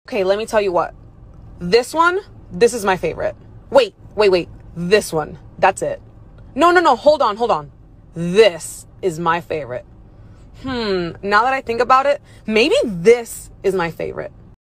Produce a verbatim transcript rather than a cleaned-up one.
Okay, let me tell you what. This one, this is my favorite. Wait, wait, wait. This one. That's it. No, no, no. Hold on, hold on. This is my favorite. Hmm. Now that I think about it, maybe this is my favorite.